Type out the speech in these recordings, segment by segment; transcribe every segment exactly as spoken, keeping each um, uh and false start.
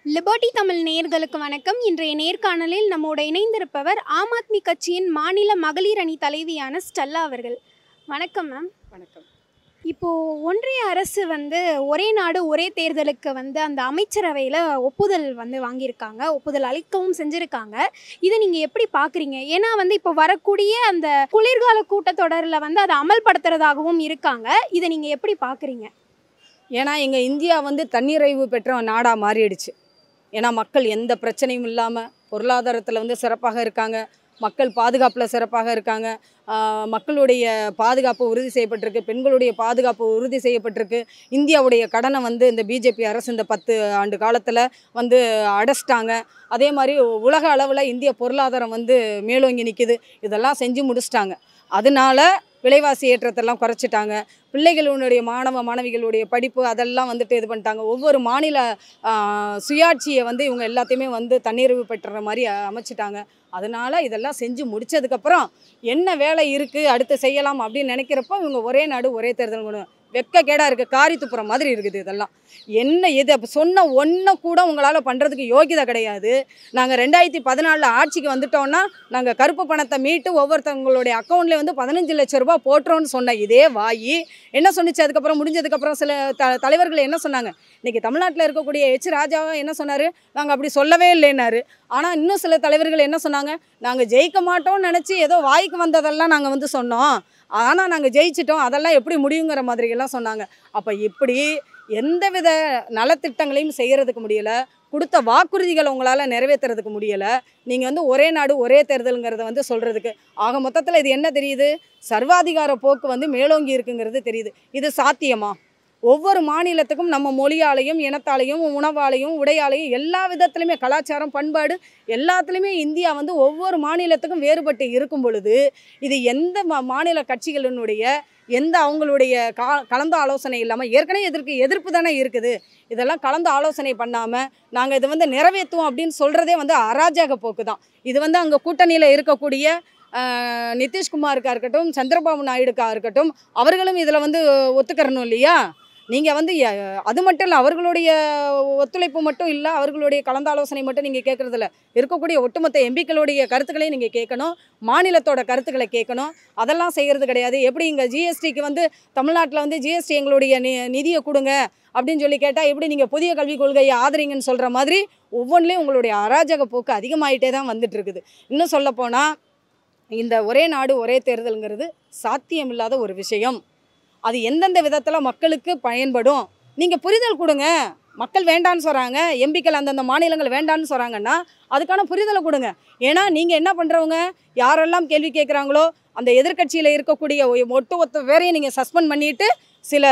Liberty Tamil நேயர்களுக்கு வணக்கம். இன்றைய நேர்காணலில் நம்மோட இணைந்திருப்பவர் ஆம் ஆத்மி கட்சியின் மாநில மகளிர் அணி தலைவியான ஸ்டெல்லா அவர்கள். வணக்கம் மேம். வணக்கம். இப்போது ஒன்றிய அரசு வந்து ஒரே நாடு ஒரே தேர்தலுக்கு வந்து அந்த அமைச்சரவையில் ஒப்புதல் வந்து வாங்கியிருக்காங்க, ஒப்புதல் அளிக்கவும் செஞ்சுருக்காங்க. இதை நீங்கள் எப்படி பார்க்குறீங்க? ஏன்னா வந்து இப்போ வரக்கூடிய அந்த குளிர்கால கூட்டத்தொடரில் வந்து அதை அமல்படுத்துறதாகவும் இருக்காங்க. இதை நீங்கள் எப்படி பார்க்குறீங்க? ஏன்னா எங்கள் இந்தியா வந்து தன்னிறைவு பெற்ற நாடாக மாறிடுச்சு. ஏன்னா மக்கள் எந்த பிரச்சனையும் இல்லாமல் பொருளாதாரத்தில் வந்து சிறப்பாக இருக்காங்க, மக்கள் பாதுகாப்பில் சிறப்பாக இருக்காங்க, மக்களுடைய பாதுகாப்பு உறுதி செய்யப்பட்டிருக்கு, பெண்களுடைய பாதுகாப்பு உறுதி செய்யப்பட்டிருக்கு. இந்தியாவுடைய கடனை வந்து இந்த பிஜேபி அரசு இந்த பத்து ஆண்டு காலத்தில் வந்து அடைச்சிட்டாங்க. அதே மாதிரி உலக அளவில் இந்திய பொருளாதாரம் வந்து மேலோங்கி நிற்கிது. இதெல்லாம் செஞ்சு முடிச்சிட்டாங்க. அதனால விலைவாசி ஏற்றத்தெல்லாம் குறைச்சிட்டாங்க. பிள்ளைகளுடைய மாணவ மாணவிகளுடைய படிப்பு அதெல்லாம் வந்துட்டு இது பண்ணிட்டாங்க. ஒவ்வொரு மாநில சுயாட்சியை வந்து இவங்க எல்லாத்தையுமே வந்து தன்னிறைவு பெற்ற மாதிரி அமைச்சிட்டாங்க. அதனால் இதெல்லாம் செஞ்சு முடித்ததுக்கப்புறம் என்ன வேலை இருக்குது அடுத்து செய்யலாம் அப்படின்னு நினைக்கிறப்போ இவங்க ஒரே நாடு ஒரே தேர்தல் கொண்டு வெக்கக்கேடாக இருக்குது, காரி துப்புற மாதிரி இருக்குது. இதெல்லாம் என்ன இது அப்போ சொன்ன ஒன்றை கூட உங்களால் பண்ணுறதுக்கு யோகியதை கிடையாது. நாங்கள் ரெண்டாயிரத்தி பதினாலில் ஆட்சிக்கு வந்துட்டோன்னா நாங்கள் கருப்பு பணத்தை மீட்டு ஒவ்வொருத்தவங்களுடைய அக்கௌண்ட்லேயே வந்து பதினஞ்சு லட்ச ரூபா போட்டுறோன்னு சொன்ன இதே வாயி என்ன சொன்னிச்சு? அதுக்கப்புறம் முடிஞ்சதுக்கப்புறம் சில த தலைவர்கள் என்ன சொன்னாங்க? இன்றைக்கி தமிழ்நாட்டில் இருக்கக்கூடிய எச் ராஜாவை என்ன சொன்னார்? நாங்கள் அப்படி சொல்லவே இல்லைன்னாரு. ஆனால் இன்னும் சில தலைவர்கள் என்ன சொன்னாங்க? நாங்கள் ஜெயிக்க மாட்டோம்னு நினச்சி ஏதோ வாய்க்கு வந்ததெல்லாம் நாங்கள் வந்து சொன்னோம், ஆனால் நாங்கள் ஜெயிச்சிட்டோம், அதெல்லாம் எப்படி முடியுங்கிற மாதிரிலாம் சொன்னாங்க. அப்போ இப்படி எந்தவித நலத்திட்டங்களையும் செய்கிறதுக்கு முடியலை, கொடுத்த வாக்குறுதிகளை உங்களால் நிறைவேற்றுறதுக்கு முடியலை. நீங்கள் வந்து ஒரே நாடு ஒரே தேர்தலுங்கிறத வந்து சொல்கிறதுக்கு ஆக மொத்தத்தில் இது என்ன தெரியுது? சர்வாதிகார போக்கு வந்து மேலோங்கி இருக்குங்கிறது தெரியுது. இது சாத்தியமா? ஒவ்வொரு மாநிலத்துக்கும் நம்ம மொழியாலையும் இனத்தாலையும் உணவாலையும் உடையாலையும் எல்லா விதத்துலையுமே கலாச்சாரம் பண்பாடு எல்லாத்துலேயுமே இந்தியா வந்து ஒவ்வொரு மாநிலத்துக்கும் வேறுபட்டு இருக்கும் பொழுது இது எந்த மா மாநில கட்சிகளினுடைய எந்த அவங்களுடைய கா கலந்து ஆலோசனை இல்லாமல் ஏற்கனவே எதிர்க்கு எதிர்ப்பு தானே இருக்குது. இதெல்லாம் கலந்து ஆலோசனை பண்ணாமல் நாங்கள் இதை வந்து நிறைவேற்றுவோம் அப்படின்னு சொல்கிறதே வந்து அராஜக போக்கு தான். இது வந்து அங்கே கூட்டணியில் இருக்கக்கூடிய நிதிஷ்குமாருக்காக இருக்கட்டும், சந்திரபாபு நாயுடுக்காக இருக்கட்டும், அவர்களும் இதில் வந்து ஒத்துக்கிறணும் இல்லையா? நீங்கள் வந்து அது மட்டும் இல்லை, அவர்களுடைய ஒத்துழைப்பு மட்டும் இல்லை, அவர்களுடைய கலந்தாலோசனை மட்டும் நீங்கள் கேட்குறதில்ல, இருக்கக்கூடிய ஒட்டுமொத்த எம்பிக்களுடைய கருத்துக்களையும் நீங்கள் கேட்கணும், மாநிலத்தோட கருத்துக்களை கேட்கணும். அதெல்லாம் செய்கிறது கிடையாது. எப்படி இங்கே ஜிஎஸ்டிக்கு வந்து தமிழ்நாட்டில் வந்து ஜிஎஸ்டி எங்களுடைய நி நிதியை கொடுங்க அப்படின்னு சொல்லி கேட்டால் எப்படி நீங்கள் புதிய கல்விக் கொள்கையை ஆதரிங்கன்னு சொல்கிற மாதிரி ஒவ்வொன்றிலையும் உங்களுடைய அராஜக போக்கு அதிகமாகிட்டே தான் வந்துட்டு இருக்குது. இன்னும் சொல்லப்போனால் இந்த ஒரே நாடு ஒரே தேர்தலுங்கிறது சாத்தியமில்லாத ஒரு விஷயம். அது எந்தெந்த விதத்தில் மக்களுக்கு பயன்படும் நீங்கள் புரிதல் கொடுங்க. மக்கள் வேண்டான்னு சொல்கிறாங்க, எம்பிக்கள் அந்தந்த மாநிலங்கள் வேண்டான்னு சொல்கிறாங்கன்னா அதுக்கான புரிதலை கொடுங்க. ஏன்னா நீங்கள் என்ன பண்ணுறவங்க, யாரெல்லாம் கேள்வி கேட்குறாங்களோ அந்த எதிர்கட்சியில் இருக்கக்கூடிய ஒட்டு ஒத்த பேரையும் நீங்கள் சஸ்பெண்ட் பண்ணிவிட்டு சில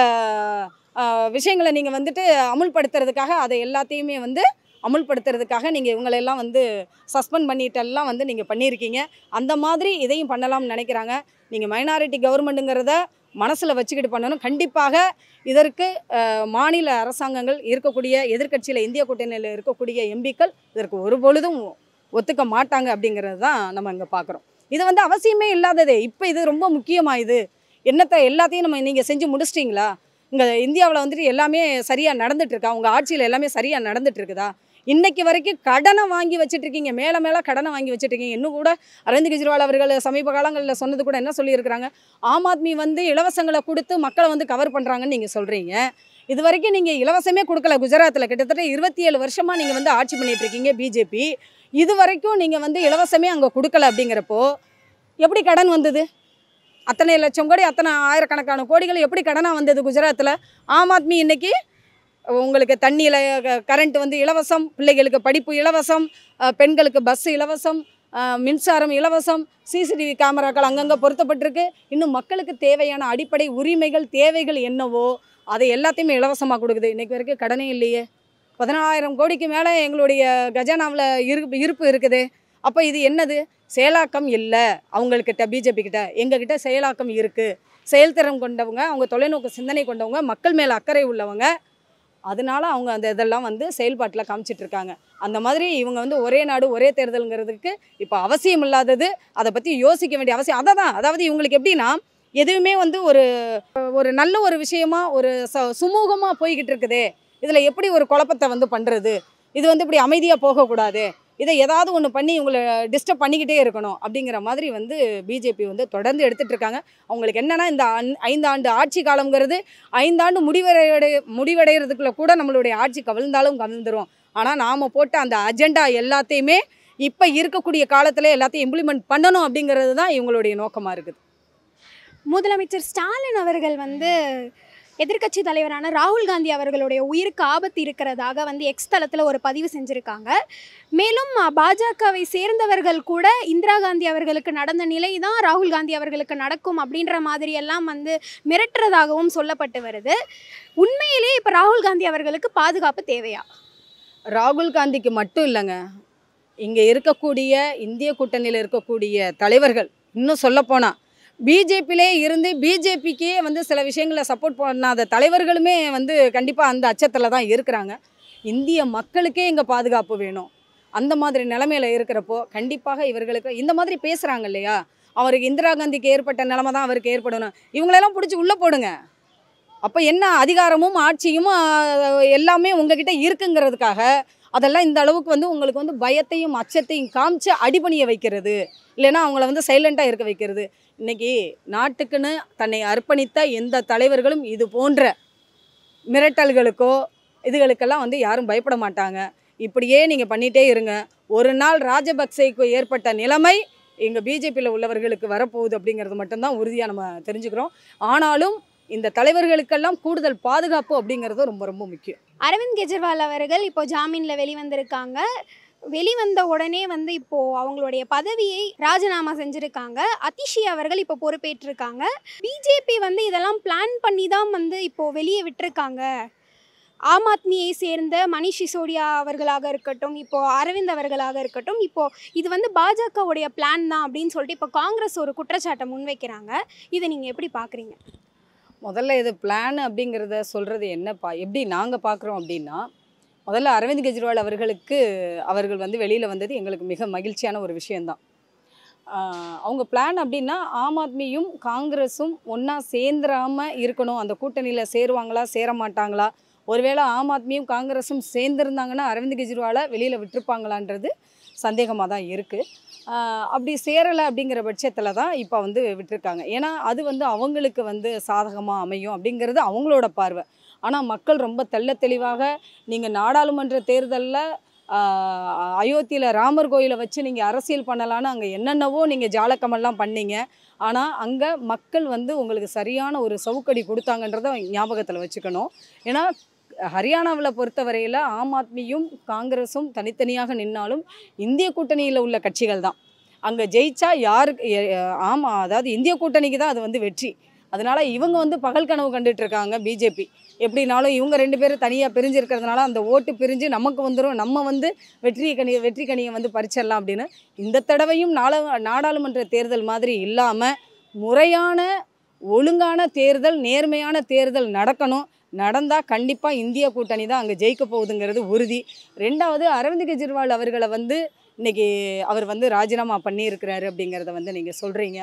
விஷயங்களை நீங்கள் வந்துட்டு அமுல்படுத்துறதுக்காக அதை எல்லாத்தையுமே வந்து அமுல்படுத்துறதுக்காக நீங்கள் இவங்களெல்லாம் வந்து சஸ்பெண்ட் பண்ணிட்டெல்லாம் வந்து நீங்கள் பண்ணியிருக்கீங்க. அந்த மாதிரி இதையும் பண்ணலாம்னு நினைக்கிறாங்க. நீங்கள் மைனாரிட்டி கவர்மெண்ட்டுங்கிறத மனசில் வச்சுக்கிட்டு பண்ணணும். கண்டிப்பாக இதற்கு மாநில அரசாங்கங்கள் இருக்கக்கூடிய எதிர்கட்சியில் இந்திய கூட்டணியில் இருக்கக்கூடிய எம்பிக்கள் இதற்கு ஒரு பொழுதும் ஒத்துக்க மாட்டாங்க அப்படிங்கிறது தான் நம்ம இங்கே பார்க்குறோம். இது வந்து அவசியமே இல்லாததே. இப்போ இது ரொம்ப முக்கியமாக இது என்னத்தை எல்லாத்தையும் நம்ம நீங்கள் செஞ்சு முடிச்சிட்டிங்களா? இங்கே இந்தியாவில் வந்துட்டு எல்லாமே சரியாக நடந்துகிட்ருக்கா? உங்கள் ஆட்சியில் எல்லாமே சரியாக நடந்துகிட்ருக்குதா? இன்றைக்கு வரைக்கும் கடனை வாங்கி வச்சுட்ருக்கீங்க, மேலே மேலே கடனை வாங்கி வச்சுட்ருக்கீங்க. இன்னும் கூட அரவிந்த் கெஜ்ரிவால் அவர்கள் சமீப காலங்களில் சொன்னது கூட என்ன சொல்லியிருக்கிறாங்க? ஆம் ஆத்மி வந்து இலவசங்களை கொடுத்து மக்களை வந்து கவர் பண்ணுறாங்கன்னு நீங்கள் சொல்கிறீங்க. இது வரைக்கும் நீங்கள் இலவசமே கொடுக்கல. குஜராத்தில் கிட்டத்தட்ட இருபத்தி ஏழு வருஷமாக நீங்கள் வந்து ஆட்சி பண்ணிகிட்ருக்கீங்க பிஜேபி. இது வரைக்கும் நீங்கள் வந்து இலவசமே அங்கே கொடுக்கல. அப்படிங்கிறப்போ எப்படி கடன் வந்தது? அத்தனை லட்சம் கோடி, அத்தனை ஆயிரக்கணக்கான கோடிகள் எப்படி கடனாக வந்தது குஜராத்தில்? ஆம் ஆத்மி இன்றைக்கி உங்களுக்கு தண்ணியில் கரண்ட் வந்து இலவசம், பிள்ளைகளுக்கு படிப்பு இலவசம், பெண்களுக்கு பஸ் இலவசம், மின்சாரம் இலவசம், சிசிடிவி கேமராக்கள் அங்கங்கே பொருத்தப்பட்டிருக்கு. இன்னும் மக்களுக்கு தேவையான அடிப்படை உரிமைகள் தேவைகள் என்னவோ அதை எல்லாத்தையுமே இலவசமாக கொடுக்குது. இன்றைக்கு வரைக்கும் கடனே இல்லையே. பதினாயிரம் கோடிக்கு மேலே எங்களுடைய கஜானாவில் இரு இருப்பு இருக்குது. அப்போ இது என்னது? செயலாக்கம் இல்லை அவங்கக்கிட்ட, பிஜேபி கிட்ட. எங்ககிட்ட செயலாக்கம் இருக்குது. செயல்திறன் கொண்டவங்க, அவங்க தொலைநோக்கு சிந்தனை கொண்டவங்க, மக்கள் மேலே அக்கறை உள்ளவங்க. அதனால அவங்க அந்த இதெல்லாம் வந்து செயல்பாட்டில் காமிச்சிட்ருக்காங்க. அந்த மாதிரி இவங்க வந்து ஒரே நாடு ஒரே தேர்தலுங்கிறதுக்கு இப்போ அவசியம் இல்லாதது. அதை பற்றி யோசிக்க வேண்டிய அவசியம் அதை தான். அதாவது இவங்களுக்கு எப்படின்னா எதுவுமே வந்து ஒரு ஒரு நல்ல ஒரு விஷயமா ஒரு ச சுமூகமாக போய்கிட்டு இருக்குதே, இதில் எப்படி ஒரு குழப்பத்தை வந்து பண்ணுறது, இது வந்து இப்படி அமைதியாக போகக்கூடாது, இதை ஏதாவது ஒன்று பண்ணி இவங்களை டிஸ்டர்ப் பண்ணிக்கிட்டே இருக்கணும் அப்படிங்கிற மாதிரி வந்து பிஜேபி வந்து தொடர்ந்து எடுத்துகிட்டு இருக்காங்க. அவங்களுக்கு என்னென்னா இந்த ஐந்தாண்டு ஆட்சி காலங்கிறது ஐந்தாண்டு முடிவடைய முடிவடைகிறதுக்குள்ள கூட நம்மளுடைய ஆட்சி கவிழ்ந்தாலும் கவிழ்ந்துரும். ஆனால் நாம் போட்ட அந்த அஜெண்டா எல்லாத்தையுமே இப்போ இருக்கக்கூடிய காலத்தில் எல்லாத்தையும் இம்ப்ளிமெண்ட் பண்ணணும் அப்படிங்கிறது தான் இவங்களுடைய நோக்கமாக இருக்குது. முதலமைச்சர் ஸ்டாலின் அவர்கள் வந்து எதிர்க்கட்சி தலைவரான ராகுல் காந்தி அவர்களுடைய உயிருக்கு ஆபத்து இருக்கிறதாக வந்து எக்ஸ் தளத்தில் ஒரு பதிவு செஞ்சுருக்காங்க. மேலும் பாஜகவை சேர்ந்தவர்கள் கூட இந்திரா காந்தி அவர்களுக்கு நடந்த நிலை தான் ராகுல் காந்தி அவர்களுக்கு நடக்கும் அப்படின்ற மாதிரியெல்லாம் வந்து மிரட்டுறதாகவும் சொல்லப்பட்டு வருது. உண்மையிலே இப்போ ராகுல் காந்தி அவர்களுக்கு பாதுகாப்பு தேவையா? ராகுல் காந்திக்கு மட்டும் இல்லைங்க, இங்கே இருக்கக்கூடிய இந்திய கூட்டணியில் இருக்கக்கூடிய தலைவர்கள், இன்னும் சொல்லப்போனால் பிஜேபியிலே இருந்து பிஜேபிக்கே வந்து சில விஷயங்களை சப்போர்ட் பண்ணாத தலைவர்களுமே வந்து கண்டிப்பாக அந்த அச்சத்தில் தான் இருக்கிறாங்க. இந்திய மக்களுக்கே இங்கே பாதுகாப்பு வேணும். அந்த மாதிரி நிலைமையில் இருக்கிறப்போ கண்டிப்பாக இவர்களுக்கு இந்த மாதிரி பேசுகிறாங்க இல்லையா, அவருக்கு இந்திரா காந்திக்கு ஏற்பட்ட நிலைமை தான் அவருக்கு ஏற்படணும். இவங்களெல்லாம் பிடிச்சி உள்ளே போடுங்க. அப்போ என்ன அதிகாரமும் ஆட்சியும் எல்லாமே உங்ககிட்ட இருக்குங்கிறதுக்காக அதெல்லாம் இந்த அளவுக்கு வந்து உங்களுக்கு வந்து பயத்தையும் அச்சத்தையும் காமிச்சு அடிபணிய வைக்கிறது, இல்லைன்னா அவங்கள வந்து சைலண்ட்டாக இருக்க வைக்கிறது. இன்றைக்கி நாட்டுக்குன்னு தன்னை அர்ப்பணித்த எந்த தலைவர்களும் இது போன்ற மிரட்டல்களுக்கோ இதுகளுக்கெல்லாம் வந்து யாரும் பயப்பட மாட்டாங்க. இப்படியே நீங்கள் பண்ணிகிட்டே இருங்க. ஒரு நாள் ராஜபக்சேக்கு ஏற்பட்ட நிலைமை எங்கள் பிஜேபியில் உள்ளவர்களுக்கு வரப்போகுது அப்படிங்கிறது மட்டும்தான் உறுதியாக நம்ம தெரிஞ்சுக்கிறோம். ஆனாலும் இந்த தலைவர்களுக்கெல்லாம் கூடுதல் பாதுகாப்பு அப்படிங்கிறது ரொம்ப ரொம்ப முக்கியம். அரவிந்த் கெஜ்ரிவால் அவர்கள் இப்போ ஜாமீனில் வெளிவந்திருக்காங்க. வெளிவந்த உடனே வந்து இப்போது அவங்களுடைய பதவியை ராஜினாமா செஞ்சுருக்காங்க. அதிஷி அவர்கள் இப்போ பொறுப்பேற்றிருக்காங்க. பிஜேபி வந்து இதெல்லாம் பிளான் பண்ணி தான் வந்து இப்போது வெளியே விட்டுருக்காங்க. ஆம் ஆத்மியை சேர்ந்த மணிஷ் சிசோடியா அவர்களாக இருக்கட்டும், இப்போது அரவிந்த் அவர்களாக இருக்கட்டும், இப்போது இது வந்து பாஜகவுடைய பிளான் தான் அப்படின்னு சொல்லிட்டு இப்போ காங்கிரஸ் ஒரு குற்றச்சாட்டை முன்வைக்கிறாங்க. இதை நீங்கள் எப்படி பார்க்குறீங்க? முதல்ல இது பிளான் அப்படிங்கிறத சொல்கிறது என்னப்பா எப்படி நாங்கள் பார்க்குறோம் அப்படின்னா, முதல்ல அரவிந்த் கெஜ்ரிவால் அவர்களுக்கு அவர்கள் வந்து வெளியில் வந்தது எங்களுக்கு மிக மகிழ்ச்சியான ஒரு விஷயந்தான். அவங்க பிளான் அப்படின்னா ஆம் ஆத்மியும் காங்கிரஸும் ஒன்றா சேர்ந்துடாமல் இருக்கணும். அந்த கூட்டணியில் சேருவாங்களா சேர மாட்டாங்களா, ஒருவேளை ஆம் ஆத்மியும் காங்கிரஸும் சேர்ந்துருந்தாங்கன்னா அரவிந்த் கெஜ்ரிவாலை வெளியில் விட்டுருப்பாங்களான்றது சந்தேகமாக தான் இருக்குது. அப்படி சேரலை அப்படிங்கிற பட்சத்தில் தான் இப்போ வந்து விட்டுருக்காங்க. ஏன்னா அது வந்து அவங்களுக்கு வந்து சாதகமாக அமையும் அப்படிங்கிறது அவங்களோட பார்வை. ஆனால் மக்கள் ரொம்ப தெள்ள தெளிவாக நீங்கள் நாடாளுமன்ற தேர்தலில் அயோத்தியில் ராமர் கோயிலை வச்சு நீங்கள் அரசியல் பண்ணலான்னு அங்கே என்னென்னவோ நீங்கள் ஜாலக்கமெல்லாம் பண்ணீங்க. ஆனால் அங்கே மக்கள் வந்து உங்களுக்கு சரியான ஒரு சவுக்கடி கொடுத்தாங்கன்றதை ஞாபகத்தில் வச்சுக்கணும். ஏன்னா ஹரியானாவில் பொறுத்தவரையில் ஆம் ஆத்மியும் காங்கிரஸும் தனித்தனியாக நின்னாலும் இந்திய கூட்டணியில் உள்ள கட்சிகள் தான் அங்கே ஜெயிச்சா யாருக்கு ஆமாம், அதாவது இந்திய கூட்டணிக்கு தான் அது வந்து வெற்றி. அதனால் இவங்க வந்து பகல் கனவு கண்டுட்டு இருக்காங்க. பிஜேபி எப்படினாலும் இவங்க ரெண்டு பேரும் தனியாக பிரிஞ்சிருக்கிறதுனால அந்த ஓட்டு பிரிஞ்சு நமக்கு வந்துடும், நம்ம வந்து வெற்றி கனி வெற்றி கனியை வந்து பறிச்சிடலாம் அப்படின்னு. இந்த தடவையும் நாள நாடாளுமன்ற தேர்தல் மாதிரி இல்லாமல் முறையான ஒழுங்கான தேர்தல், நேர்மையான தேர்தல் நடக்கணும். நடந்தால் கண்டிப்பாக இந்திய கூட்டணி தான் அங்கே ஜெயிக்க போகுதுங்கிறது உறுதி. ரெண்டாவது, அரவிந்த் கெஜ்ரிவால் அவர்களை வந்து இன்றைக்கி அவர் வந்து ராஜினாமா பண்ணியிருக்கிறாரு அப்படிங்கிறத வந்து நீங்கள் சொல்கிறீங்க.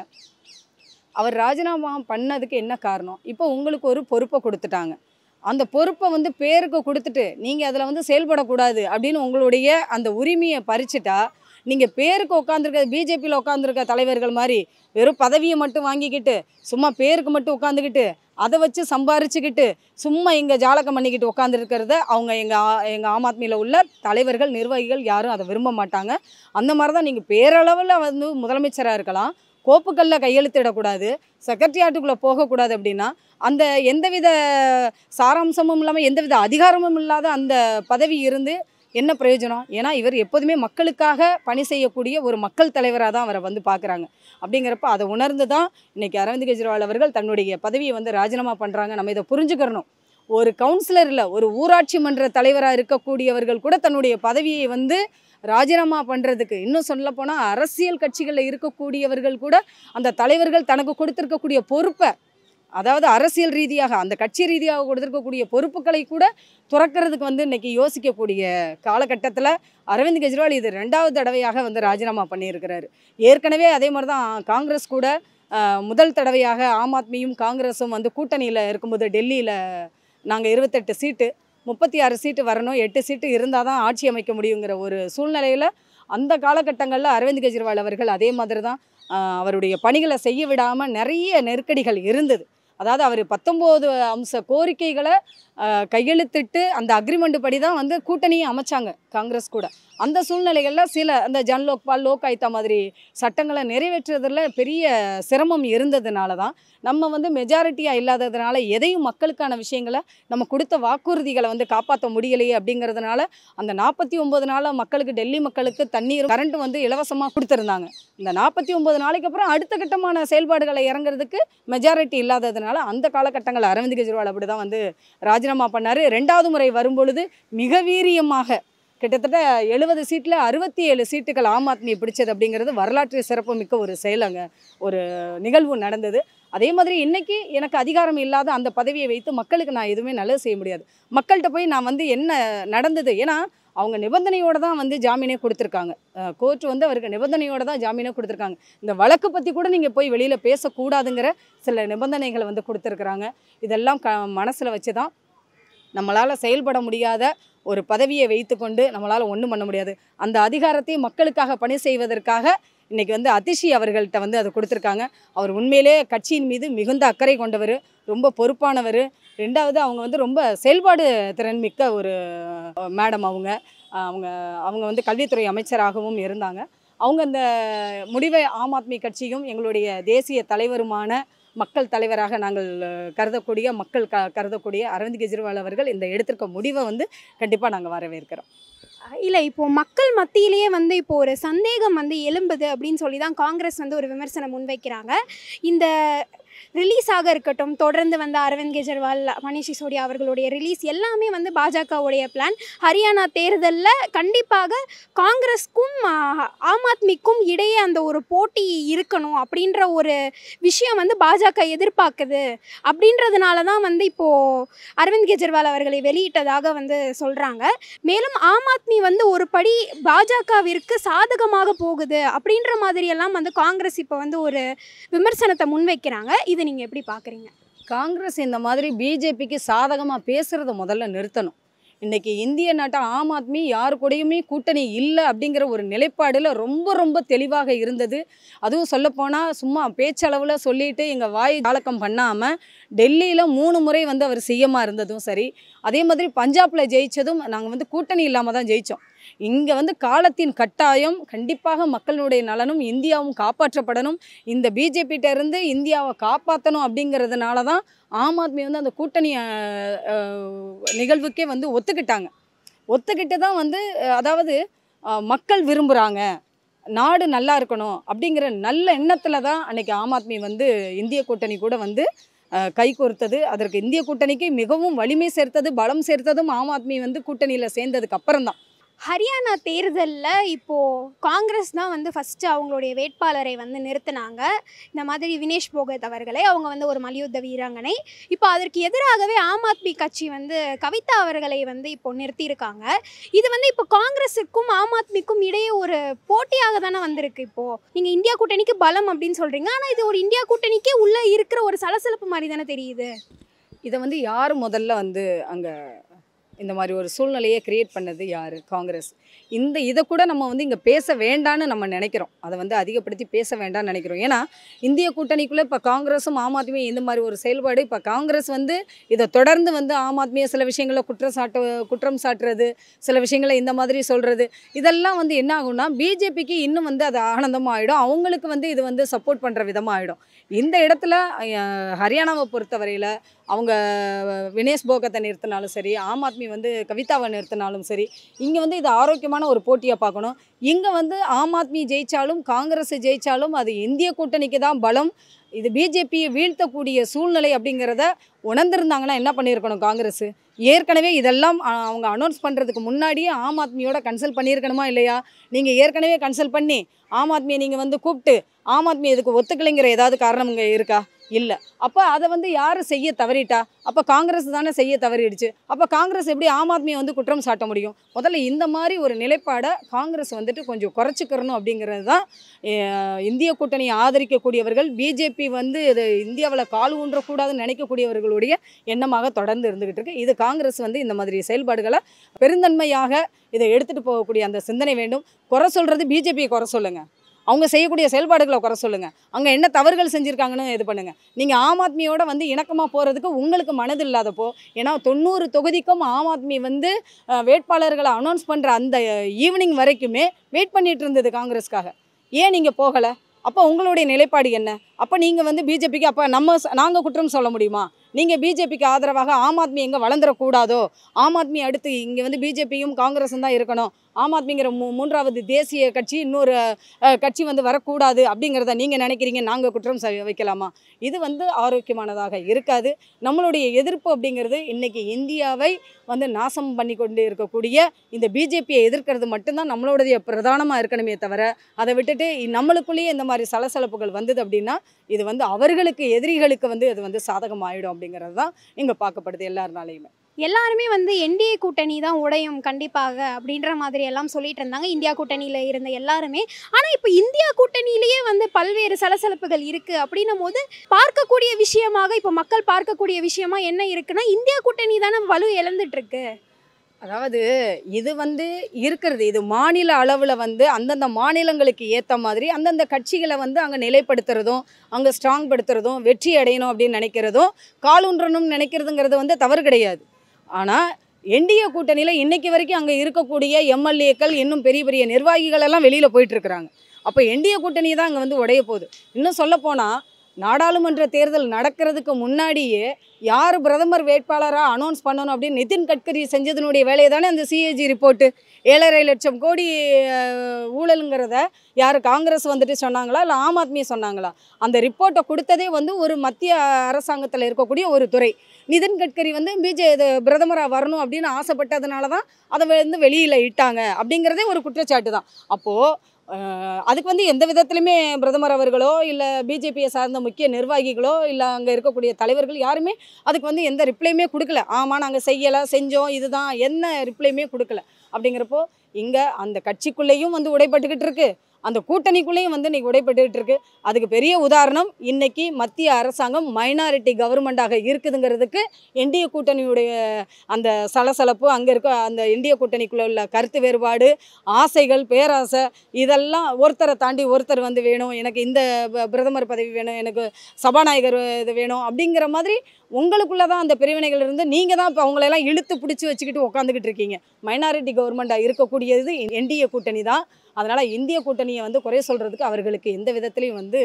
அவர் ராஜினாமா பண்ணதுக்கு என்ன காரணம்? இப்போ உங்களுக்கு ஒரு பொறுப்பை கொடுத்துட்டாங்க. அந்த பொறுப்பை வந்து பேருக்கு கொடுத்துட்டு நீங்கள் அதில் வந்து செயல்படக்கூடாது அப்படின்னு உங்களுடைய அந்த உரிமையை பறிச்சுட்டா, நீங்கள் பேருக்கு உட்காந்துருக்க பிஜேபியில் உட்காந்துருக்க தலைவர்கள் மாதிரி வெறும் பதவியை மட்டும் வாங்கிக்கிட்டு சும்மா பேருக்கு மட்டும் உட்காந்துக்கிட்டு அதை வச்சு சம்பாரிச்சுக்கிட்டு சும்மா இங்கே ஜாலகம் பண்ணிக்கிட்டு உட்காந்துருக்கிறத அவங்க எங்கள் எங்கள் ஆம் ஆத்மியில் உள்ள தலைவர்கள், நிர்வாகிகள் யாரும் அதை விரும்ப மாட்டாங்க. அந்த மாதிரி தான் நீங்கள் பேரளவில் வந்து முதலமைச்சராக இருக்கலாம், கோப்புக்களில் கையெழுத்திடக்கூடாது, செக்ரட்டரியாட்டுக்குள்ளே போகக்கூடாது. அப்படின்னா அந்த எந்தவித சாராம்சமும் இல்லாமல் எந்தவித அதிகாரமும் இல்லாத அந்த பதவி இருந்து என்ன பிரயோஜனம்? ஏன்னா இவர் எப்போதுமே மக்களுக்காக பணி செய்யக்கூடிய ஒரு மக்கள் தலைவராக தான் அவரை வந்து பார்க்குறாங்க. அப்படிங்கிறப்ப அதை உணர்ந்து தான் இன்றைக்கி அரவிந்த் கெஜ்ரிவால் அவர்கள் தன்னுடைய பதவியை வந்து ராஜினாமா பண்ணுறாங்க. நம்ம இதை புரிஞ்சுக்கிறணும். ஒரு கவுன்சிலர் இல்லை, ஒரு ஊராட்சி மன்ற தலைவராக இருக்கக்கூடியவர்கள் கூட தன்னுடைய பதவியை வந்து ராஜினாமா பண்ணுறதுக்கு, இன்னும் சொல்லப்போனால் அரசியல் கட்சிகளில் இருக்கக்கூடியவர்கள் கூட அந்த தலைவர்கள் தனக்கு கொடுத்துருக்கக்கூடிய பொறுப்பை, அதாவது அரசியல் ரீதியாக அந்த கட்சி ரீதியாக கொடுத்துருக்கக்கூடிய பொறுப்புகளை கூட துறக்கிறதுக்கு வந்து இன்றைக்கி யோசிக்கக்கூடிய காலகட்டத்தில் அரவிந்த் கெஜ்ரிவால் இது ரெண்டாவது தடவையாக வந்து ராஜினாமா பண்ணியிருக்கிறாரு. ஏற்கனவே அதே மாதிரி தான் காங்கிரஸ் கூட முதல் தடவையாக ஆம் ஆத்மியும் காங்கிரஸும் வந்து கூட்டணியில் இருக்கும்போது டெல்லியில் நாங்கள் இருபத்தெட்டு சீட்டு, முப்பத்தி ஆறு சீட்டு வரணும், எட்டு சீட்டு இருந்தால் தான் ஆட்சி அமைக்க முடியுங்கிற ஒரு சூழ்நிலையில் அந்த காலகட்டங்களில் அரவிந்த் கெஜ்ரிவால் அவர்கள் அதே மாதிரி தான் அவருடைய பணிகளை செய்ய விடாமல் நிறைய நெருக்கடிகள் இருந்தது. அதாவது அவர் பத்தொம்போது அம்ச கோரிக்கைகளை கையெழுத்திட்டு அந்த அக்ரிமெண்ட் படி தான் வந்து கூட்டணியை அமைச்சாங்க காங்கிரஸ் கூட. அந்த சூழ்நிலைகளில் சில அந்த ஜன் லோக்பால் லோக் ஆயுக்தா மாதிரி சட்டங்களை நிறைவேற்றுறதில் பெரிய சிரமம் இருந்ததுனால தான் நம்ம வந்து மெஜாரிட்டியாக இல்லாததுனால எதையும் மக்களுக்கான விஷயங்களை நம்ம கொடுத்த வாக்குறுதிகளை வந்து காப்பாற்ற முடியலையே அப்படிங்கிறதுனால அந்த நாற்பத்தி ஒம்பது நாளாக மக்களுக்கு டெல்லி மக்களுக்கு தண்ணீர் கரண்ட்டு வந்து இலவசமாக கொடுத்துருந்தாங்க. இந்த நாற்பத்தி ஒம்பது நாளைக்கு அப்புறம் அடுத்த கட்டமான செயல்பாடுகளை இறங்குறதுக்கு மெஜாரிட்டி இல்லாததுனால அந்த காலகட்டங்கள் அரவிந்த் கெஜ்ரிவால் அப்படி தான் வந்து ராஜினாமா பண்ணார். ரெண்டாவது முறை வரும்பொழுது மிக வீரியமாக கிட்டத்தட்ட எழுபது சீட்டில் அறுபத்தி ஏழு சீட்டுகள் ஆம் ஆத்மி பிடிச்சது அப்படிங்கிறது வரலாற்று சிறப்பு மிக்க ஒரு செயலங்க ஒரு நிகழ்வு நடந்தது. அதே மாதிரி இன்றைக்கி எனக்கு அதிகாரம் இல்லாத அந்த பதவியை வைத்து மக்களுக்கு நான் எதுவுமே நல்லது செய்ய முடியாது. மக்கள்கிட்ட போய் நான் வந்து என்ன நடந்தது, ஏன்னா அவங்க நிபந்தனையோடு தான் வந்து ஜாமீனே கொடுத்துருக்காங்க. கோர்ட் வந்து அவருக்கு நிபந்தனையோடு தான் ஜாமீனே கொடுத்துருக்காங்க. இந்த வழக்கு பற்றி கூட நீங்கள் போய் வெளியில் பேசக்கூடாதுங்கிற சில நிபந்தனைகளை வந்து கொடுத்துருக்குறாங்க. இதெல்லாம் க மனசில் வச்சு தான் நம்மளால் செயல்பட முடியாத ஒரு பதவியை வைத்துக்கொண்டு நம்மளால் ஒன்றும் பண்ண முடியாது. அந்த அதிகாரத்தை மக்களுக்காக பணி செய்வதற்காக இன்றைக்கி வந்து அதிஷி அவர்கள்ட்ட வந்து அதை கொடுத்துருக்காங்க. அவர் உண்மையிலே கட்சியின் மீது மிகுந்த அக்கறை கொண்டவர், ரொம்ப பொறுப்பானவர். ரெண்டாவது அவங்க வந்து ரொம்ப செயல்பாடு திறன் மிக்க ஒரு மேடம். அவங்க அவங்க அவங்க வந்து கல்வித்துறை அமைச்சராகவும் இருந்தாங்க. அவங்க அந்த முடிவை ஆம் ஆத்மி கட்சியும் எங்களுடைய தேசிய தலைவருமான மக்கள் தலைவராக நாங்கள் கருதக்கூடிய மக்கள் க கருதக்கூடிய அரவிந்த் கெஜ்ரிவால் அவர்கள் இந்த எடுத்திருக்க முடிவை வந்து கண்டிப்பாக நாங்கள் வரவேற்கிறோம். இல்லை, இப்போது மக்கள் மத்தியிலேயே வந்து இப்போது ஒரு சந்தேகம் வந்து எழும்புது அப்படின்னு சொல்லி தான் காங்கிரஸ் வந்து ஒரு விமர்சனம் முன்வைக்கிறாங்க. இந்த ரிலீஸ் ஆக இருக்கட்டும், தொடர்ந்து வந்து அரவிந்த் கெஜ்ரிவால், மணீஷ் சிசோடியா அவர்களுடைய ரிலீஸ் எல்லாமே வந்து பாஜகவுடைய பிளான். ஹரியானா தேர்தலில் கண்டிப்பாக காங்கிரஸ்க்கும் ஆம் ஆத்மிக்கும் இடையே அந்த ஒரு போட்டி இருக்கணும் அப்படின்ற ஒரு விஷயம் வந்து பாஜக எதிர்பார்க்குது. அப்படின்றதுனால தான் வந்து இப்போது அரவிந்த் கெஜ்ரிவால் அவர்களை வெளியிட்டதாக வந்து சொல்கிறாங்க. மேலும் ஆம் ஆத்மி வந்து ஒரு படி பாஜகவிற்கு சாதகமாக போகுது அப்படின்ற மாதிரியெல்லாம் வந்து காங்கிரஸ் இப்போ வந்து ஒரு விமர்சனத்தை முன்வைக்கிறாங்க. இதை நீங்கள் எப்படி பார்க்குறீங்க? காங்கிரஸ் இந்த மாதிரி பிஜேபிக்கு சாதகமாக பேசுகிறத முதல்ல நிறுத்தணும். இன்றைக்கி இந்திய நாட்டை ஆம் ஆத்மி யாரு கூடயுமே கூட்டணி இல்லை அப்படிங்கிற ஒரு நிலைப்பாடில் ரொம்ப ரொம்ப தெளிவாக இருந்தது. அதுவும் சொல்லப்போனால் சும்மா பேச்சளவில் சொல்லிட்டு எங்கள் வாய் தாளக்கம் பண்ணாமல் டெல்லியில் மூணு முறை வந்து அவர் சிஎம்மாக இருந்ததும் சரி, அதே மாதிரி பஞ்சாபில் ஜெயித்ததும் நாங்கள் வந்து கூட்டணி இல்லாமல் தான் ஜெயித்தோம். இங்கே வந்து காலத்தின் கட்டாயம் கண்டிப்பாக மக்களுடைய நலனும் இந்தியாவும் காப்பாற்றப்படணும். இந்த பிஜேபிகிட்ட இருந்து இந்தியாவை காப்பாற்றணும் அப்படிங்கிறதுனால தான் ஆம் ஆத்மி வந்து அந்த கூட்டணி நிகழ்வுக்கே வந்து ஒத்துக்கிட்டாங்க. ஒத்துக்கிட்டு தான் வந்து அதாவது மக்கள் விரும்புகிறாங்க, நாடு நல்லா இருக்கணும் அப்படிங்கிற நல்ல எண்ணத்தில் தான் அன்றைக்கி ஆம் ஆத்மி வந்து இந்திய கூட்டணி கூட வந்து கை கோர்த்தது. அதற்கு இந்திய கூட்டணிக்கு மிகவும் வலிமை சேர்த்தது, பலம் சேர்த்ததும் ஆம் ஆத்மி வந்து கூட்டணியில் சேர்ந்ததுக்கு அப்புறம் தான். ஹரியானா தேர்தலில் இப்போது காங்கிரஸ் தான் வந்து ஃபஸ்ட்டு அவங்களுடைய வேட்பாளரை வந்து நிறுத்தினாங்க. இந்த மாதிரி வினேஷ் போகத் அவர்களை, அவங்க வந்து ஒரு மல்யுத்த வீராங்கனை. இப்போ அதற்கு எதிராகவே ஆம் ஆத்மி கட்சி வந்து கவிதா அவர்களை வந்து இப்போ நிறுத்தியிருக்காங்க. இது வந்து இப்போ காங்கிரஸுக்கும் ஆம் ஆத்மிக்கும் இடையே ஒரு போட்டியாக தானே வந்திருக்கு. இப்போது நீங்கள் இந்தியா கூட்டணிக்கு பலம் அப்படின்னு சொல்கிறீங்க, ஆனால் இது ஒரு இந்தியா கூட்டணிக்கே உள்ளே இருக்கிற ஒரு சலசலப்பு மாதிரி தானே தெரியுது. இதை வந்து யார் முதல்ல வந்து அங்கே இந்த மாதிரி ஒரு சூழ்நிலையை க்ரியேட் பண்ணது யார்? காங்கிரஸ். இந்த இதை கூட நம்ம வந்து இங்கே பேச வேண்டான்னு நம்ம நினைக்கிறோம். அதை வந்து அதிகப்படுத்தி பேச வேண்டாம்னு நினைக்கிறோம். ஏன்னா இந்திய கூட்டணிக்குள்ளே இப்போ காங்கிரஸும் ஆம் ஆத்மியும் இந்த மாதிரி ஒரு செயல்பாடு, இப்போ காங்கிரஸ் வந்து இதை தொடர்ந்து வந்து ஆம் ஆத்மியை சில விஷயங்களை குற்றம் சாட்டு குற்றம் சாட்டுறது, சில விஷயங்களை இந்த மாதிரி சொல்கிறது, இதெல்லாம் வந்து என்ன ஆகும்னா பிஜேபிக்கு இன்னும் வந்து அது ஆனந்தமாக ஆகிடும். அவங்களுக்கு வந்து இது வந்து சப்போர்ட் பண்ணுற விதமாக ஆகிடும். இந்த இடத்துல ஹரியானாவை பொறுத்தவரையில் அவங்க வினேஷ் போகத்தை நிறுத்தினாலும் சரி, ஆம் ஆத்மி வந்து கவிதாவை நிறுத்தினாலும் சரி, இங்கே வந்து இது ஆரோக்கியமான ஒரு போட்டியாக பார்க்கணும். இங்கே வந்து ஆம் ஆத்மி ஜெயித்தாலும் காங்கிரஸ் ஜெயித்தாலும் அது இந்திய கூட்டணிக்கு தான் பலம். இது பிஜேபியை வீழ்த்தக்கூடிய சூழ்நிலை அப்படிங்கிறத உணர்ந்திருந்தாங்கன்னா என்ன பண்ணியிருக்கணும் காங்கிரஸ்? ஏற்கனவே இதெல்லாம் அவங்க அனௌன்ஸ் பண்ணுறதுக்கு முன்னாடியே ஆம் ஆத்மியோட கன்சல்ட் பண்ணியிருக்கணுமா இல்லையா? நீங்கள் ஏற்கனவே கன்சல்ட் பண்ணி ஆம் ஆத்மியை நீங்கள் வந்து கூப்பிட்டு ஆம் ஆத்மி இதுக்கு ஒத்துக்கலைங்கிற ஏதாவது காரணம் இங்கே இருக்கா? இல்லை. அப்போ அதை வந்து யார் செய்ய தவறிட்டா? அப்போ காங்கிரஸ் தானே செய்ய தவறிடுச்சு. அப்போ காங்கிரஸ் எப்படி ஆம் ஆத்மியை வந்து குற்றம் சாட்ட முடியும்? முதல்ல இந்த மாதிரி ஒரு நிலைப்பாடை காங்கிரஸ் வந்துட்டு கொஞ்சம் குறைச்சிக்கிறணும் அப்படிங்கிறது தான் இந்திய கூட்டணியை ஆதரிக்கக்கூடியவர்கள், பிஜேபி வந்து இது இந்தியாவில் கால் ஊன்றக்கூடாதுன்னு நினைக்கக்கூடியவர்களுடைய எண்ணமாக தொடர்ந்து இருந்துகிட்டு இருக்கு. இது காங்கிரஸ் வந்து இந்த மாதிரி செயல்பாடுகளை பெருந்தன்மையாக இதை எடுத்துகிட்டு போகக்கூடிய அந்த சிந்தனை வேண்டும். குறை சொல்கிறது பிஜேபியை குறை சொல்லுங்கள், அவங்க செய்யக்கூடிய செயல்பாடுகளை குறை சொல்லுங்கள், அங்கே என்ன தவறுகள் செஞ்சுருக்காங்கன்னு இது பண்ணுங்கள். நீங்கள் ஆம் ஆத்மியோட வந்து இணக்கமாக போகிறதுக்கு உங்களுக்கு மனது இல்லாதப்போ, ஏன்னா தொண்ணூறு தொகுதிக்கும் ஆம் ஆத்மி வந்து வேட்பாளர்களை அனௌன்ஸ் பண்ணுற அந்த ஈவினிங் வரைக்குமே வெயிட் பண்ணிகிட்டு இருந்தது காங்கிரஸ்க்காக. ஏன் நீங்கள் போகலை? அப்போ உங்களுடைய நிலைப்பாடு என்ன? அப்போ நீங்கள் வந்து பிஜேபிக்கு அப்போ நம்ம நாங்கள் குற்றம் சொல்ல முடியுமா? நீங்கள் பிஜேபிக்கு ஆதரவாக ஆம் ஆத்மி எங்கே வளர்ந்துடக்கூடாதோ, ஆம் ஆத்மி அடுத்து இங்கே வந்து பிஜேபியும் காங்கிரஸும் தான் இருக்கணும், ஆம் ஆத்மிங்கிற மூ மூன்றாவது தேசிய கட்சி இன்னொரு கட்சி வந்து வரக்கூடாது அப்படிங்கிறத நீங்கள் நினைக்கிறீங்க, நாங்கள் குற்றம் வைக்கலாமா? இது வந்து ஆரோக்கியமானதாக இருக்காது. நம்மளுடைய எதிர்ப்பு அப்படிங்கிறது இன்றைக்கி இந்தியாவை வந்து நாசம் பண்ணி கொண்டு இருக்கக்கூடிய இந்த பிஜேபியை எதிர்க்கிறது மட்டும்தான் நம்மளுடைய பிரதானமாக இருக்கணுமே தவிர, அதை விட்டுட்டு நம்மளுக்குள்ளேயே இந்த மாதிரி சலசலப்புகள் வந்தது அப்படின்னா இது வந்து அவர்களுக்கு எதிரிகளுக்கு வந்து இது வந்து சாதகம் ஆகிடும் அப்படிங்கிறது தான் இங்கே பார்க்கப்படுது எல்லாருனாலையுமே. எல்லாருமே வந்து என்டிஏ கூட்டணி தான் உடையும் கண்டிப்பாக அப்படின்ற மாதிரி எல்லாம் சொல்லிட்டு இருந்தாங்க இந்தியா கூட்டணியில் இருந்த எல்லாருமே. ஆனால் இப்போ இந்தியா கூட்டணியிலேயே வந்து பல்வேறு சலசலப்புகள் இருக்குது அப்படின்னும் போது பார்க்கக்கூடிய விஷயமாக இப்போ மக்கள் பார்க்கக்கூடிய விஷயமா என்ன இருக்குன்னா, இந்தியா கூட்டணி தானே வலு இழந்துட்டு இருக்கு. அதாவது இது வந்து இருக்கிறது, இது மாநில அளவில் வந்து அந்தந்த மாநிலங்களுக்கு ஏற்ற மாதிரி அந்தந்த கட்சிகளை வந்து அங்கே நிலைப்படுத்துறதும் அங்கே ஸ்ட்ராங் படுத்துறதும் வெற்றி அடையணும் அப்படின்னு நினைக்கிறதும் காலூன்றணும்னு நினைக்கிறதுங்கிறது வந்து தவறு கிடையாது. ஆனால் என்டிஏ கூட்டணியில் இன்றைக்கி வரைக்கும் அங்கே இருக்கக்கூடிய எம்எல்ஏக்கள் இன்னும் பெரிய பெரிய நிர்வாகிகள் எல்லாம் வெளியில் போயிட்டுருக்குறாங்க. அப்போ என்டிஏ கூட்டணி தான் அங்கே வந்து உடைய போகுது. இன்னும் சொல்லப்போனால் நாடாளுமன்ற தேர்தல் நடக்கிறதுக்கு முன்னாடியே யார் பிரதமர் வேட்பாளராக அனௌன்ஸ் பண்ணணும் அப்படின்னு நிதின் கட்கரி செஞ்சதுனுடைய வேலையை தானே அந்த சிஏஜி ரிப்போர்ட்டு. ஏழரை லட்சம் கோடி ஊழலுங்கிறத யார் காங்கிரஸ் வந்துட்டு சொன்னாங்களா இல்லை ஆம் ஆத்மி சொன்னாங்களா? அந்த ரிப்போர்ட்டை கொடுத்ததே வந்து ஒரு மத்திய அரசாங்கத்தில் இருக்கக்கூடிய ஒரு துறை. நிதின் கட்கரி வந்து பிஜே இது பிரதமராக வரணும் அப்படின்னு ஆசைப்பட்டதுனால தான் அதை வந்து வெளியில் இட்டாங்க அப்படிங்கிறதே ஒரு குற்றச்சாட்டு தான். அப்போது அதுக்கு வந்து எந்த விதத்துலையுமே பிரதமர் அவர்களோ இல்லை பிஜேபியை சார்ந்த முக்கிய நிர்வாகிகளோ இல்லை அங்கே இருக்கக்கூடிய தலைவர்கள் யாருமே அதுக்கு வந்து எந்த ரிப்ளையுமே கொடுக்கல. ஆமாம் நாங்கள் செய்யலை, செஞ்சோம், இதுதான், என்ன ரிப்ளையுமே கொடுக்கல. அப்படிங்கிறப்போ இங்கே அந்த கட்சிக்குள்ளேயும் வந்து உடைப்பட்டுக்கிட்டு இருக்கு, அந்த கூட்டணிக்குள்ளேயும் வந்து இன்றைக்கி உடைப்பட்டுக்கிட்டு இருக்குது. அதுக்கு பெரிய உதாரணம் இன்றைக்கி மத்திய அரசாங்கம் மைனாரிட்டி கவர்மெண்ட்டாக இருக்குதுங்கிறதுக்கு என்டிஏ கூட்டணியுடைய அந்த சலசலப்பு, அங்கே இருக்க அந்த என்டிஏ கூட்டணிக்குள்ளே உள்ள கருத்து வேறுபாடு, ஆசைகள், பேராசை, இதெல்லாம் ஒருத்தரை தாண்டி ஒருத்தர் வந்து வேணும், எனக்கு இந்த பிரதமர் பதவி வேணும், எனக்கு சபாநாயகர் இது வேணும் அப்படிங்கிற மாதிரி உங்களுக்குள்ளே தான் அந்த பிரிவினைகள் இருந்து நீங்கள் தான் இப்போ அவங்களெல்லாம் இழுத்து பிடிச்சி வச்சுக்கிட்டு உட்காந்துக்கிட்டு இருக்கீங்க. மைனாரிட்டி கவர்மெண்ட்டாக இருக்கக்கூடியது என்டிஏ கூட்டணி தான். அதனால் இந்திய கூட்டணியை வந்து குறை சொல்கிறதுக்கு அவர்களுக்கு எந்த விதத்துலையும் வந்து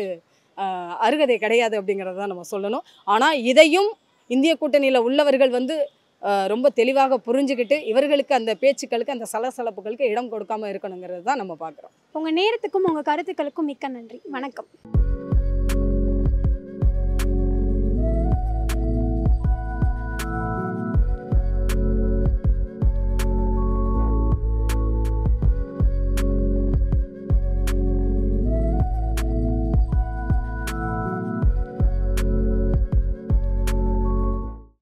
அருகதை கிடையாது அப்படிங்கிறத தான் நம்ம சொல்லணும். ஆனால் இதையும் இந்திய கூட்டணியில் உள்ளவர்கள் வந்து ரொம்ப தெளிவாக புரிஞ்சுக்கிட்டு இவர்களுக்கு அந்த பேச்சுக்களுக்கு அந்த சலசலப்புகளுக்கு இடம் கொடுக்காமல் இருக்கணுங்கிறது தான் நம்ம பார்க்குறோம். உங்கள் நேரத்துக்கும் உங்கள் கருத்துக்களுக்கும் மிக்க நன்றி. வணக்கம்.